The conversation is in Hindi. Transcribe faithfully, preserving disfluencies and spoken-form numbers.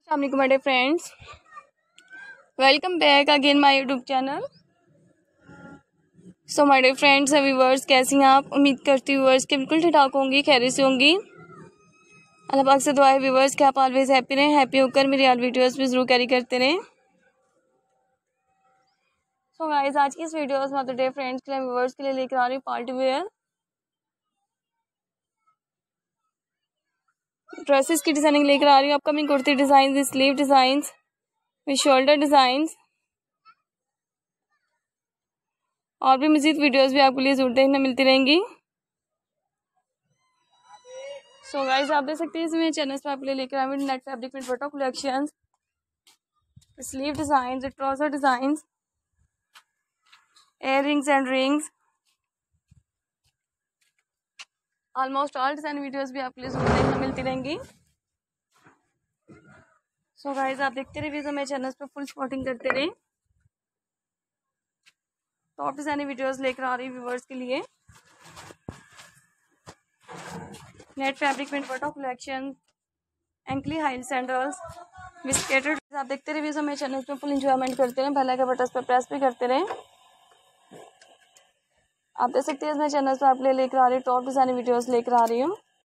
अस्सलाम वालेकुम my friends, welcome back again my YouTube channel. So my dear friends और व्यूअर्स, कैसी हैं आप? उम्मीद करती हूँ व्यूअर्स के बिल्कुल ठीक ठाक होंगी, खैरियत से होंगी। अल्लाह पाक से दुआ है व्यूअर्स कि आप ऑलवेज हैप्पी रहें, हैप्पी होकर मेरी ऑल वीडियोस भी जरूर कैरी करते रहें। सो गाइस, आज की इस वीडियोस में डे फ्रेंड्स के लिए व्यूअर्स के लिए लेकर आ रही हूँ पार्टी वेयर ड्रेसेस की डिजाइनिंग लेकर आ रही हूँ। Upcoming kurti design, sleeve design, with shoulder design और भी मजीद वीडियोस भी आपके लिए जरूर देखने मिलती रहेंगी। सो so गाइस, आप देख सकते हैं इसमें चैनल पर आपके लिए लेकर आए नेट फैब्रिक में photo collection, sleeve design, trouser design, earrings and rings, almost all design videos भी आपके लिए जरूर देखने मिलती रहेंगी। सो so गाइस, आप देखते रहिए तो मेरे चैनल पर फुल सपोर्टिंग करते रहे। टॉप डिजाइनिंग वीडियोस लेकर आ रही व्यूवर्स के लिए नेट फैब्रिक में photo collection, ankle high sandals, बिस्केटेड। आप देखते रहिए तो मेरे चैनल पर फुल इंजॉयमेंट करते रहें, बेल आइकन बटन पर प्रेस भी करते रहें। आप देख सकते हैं मेरे चैनल पर आप ले लेकर आ रही टॉप डिजाइनिंग वीडियोस लेकर आ रही हूँ।